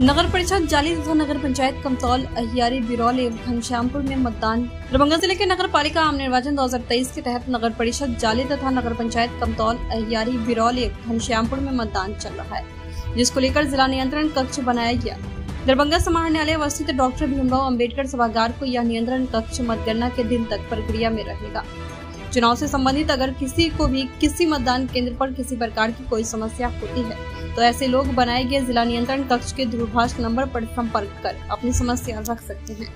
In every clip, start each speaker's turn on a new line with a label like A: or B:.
A: नगर परिषद जाली तथा नगर पंचायत कमतौल, अहियारी, बिरौल एवं घनश्यामपुर में मतदान। दरभंगा जिले के नगर पालिका आम निर्वाचन 2023 के तहत नगर परिषद जाली तथा नगर पंचायत कमतौल, अहियारी, बिरौल एवं घनश्यामपुर में मतदान चल रहा है, जिसको लेकर जिला नियंत्रण कक्ष बनाया गया। दरभंगा समाहरणालय स्थित डॉक्टर भीमराव अंबेडकर सभागार को यह नियंत्रण कक्ष मतगणना के दिन तक प्रक्रिया में रहेगा। चुनाव से संबंधित अगर किसी को भी किसी मतदान केंद्र पर किसी प्रकार की कोई समस्या होती है तो ऐसे लोग बनाए गए जिला नियंत्रण कक्ष के दूरभाष नंबर पर संपर्क कर अपनी समस्या रख सकते हैं।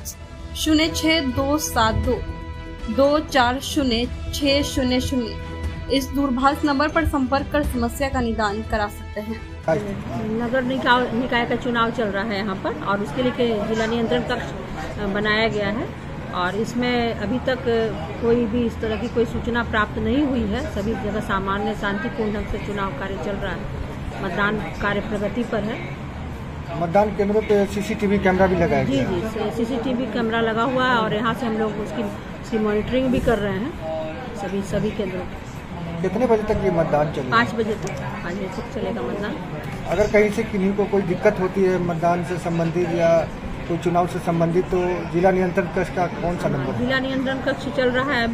A: 062722400600 इस दूरभाष नंबर पर संपर्क कर समस्या का निदान करा सकते हैं।
B: नगर निकाय का चुनाव चल रहा है यहाँ पर और उसके लिए जिला नियंत्रण कक्ष बनाया गया है और इसमें अभी तक कोई भी इस तरह की कोई सूचना प्राप्त नहीं हुई है। सभी जगह सामान्य शांतिपूर्ण ढंग से चुनाव कार्य चल रहा है। मतदान कार्य प्रगति पर है।
C: मतदान केंद्रों पे सीसीटीवी कैमरा भी लगाया गया है।
B: जी, सीसीटीवी कैमरा लगा हुआ है और यहाँ से हम लोग उसकी मॉनिटरिंग भी कर रहे हैं सभी केंद्रों पर।
C: कितने बजे तक ये मतदान चलेगा?
B: 5 बजे तक चलेगा मतदान।
C: अगर कहीं से किन्हीं को कोई दिक्कत होती है मतदान से संबंधित या कोई चुनाव से संबंधित तो जिला नियंत्रण कक्ष का कौन सा नंबर है?
B: जिला नियंत्रण कक्ष चल रहा है अभी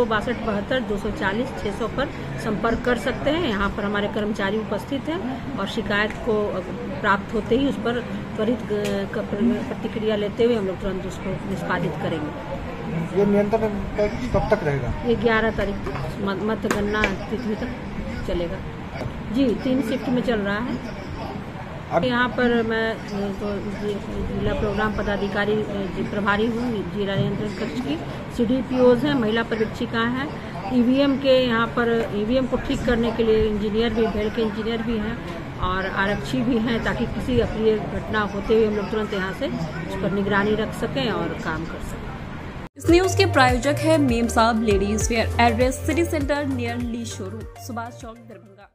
B: 06272 पर संपर्क कर सकते हैं। यहाँ पर हमारे कर्मचारी उपस्थित हैं और शिकायत को प्राप्त होते ही उस पर त्वरित प्रतिक्रिया लेते हुए हम लोग तुरंत उसको निष्पादित करेंगे।
C: ये नियंत्रण कक्ष कब तक रहेगा?
B: ये 11 तारीख तक मतगणना तिथि तक चलेगा। जी, 3 शिफ्ट में चल रहा है। यहाँ पर मैं तो जिला प्रोग्राम पदाधिकारी प्रभारी हूँ जिला नियंत्रण कक्ष की। CDPOs हैं, महिला पर्यवेक्षिकाएं हैं। EVM के यहाँ पर EVM को ठीक करने के लिए इंजीनियर भी, भेड़ के इंजीनियर भी हैं और आरक्षी भी हैं ताकि किसी अप्रिय घटना होते हुए हम लोग तुरंत यहाँ से उस पर निगरानी रख सकें और काम कर सकें।
A: इस न्यूज के प्रायोजक है Mem Sahab ladies wear. Address city centre near Lee showroom, Subhash Chowk, Darbhanga.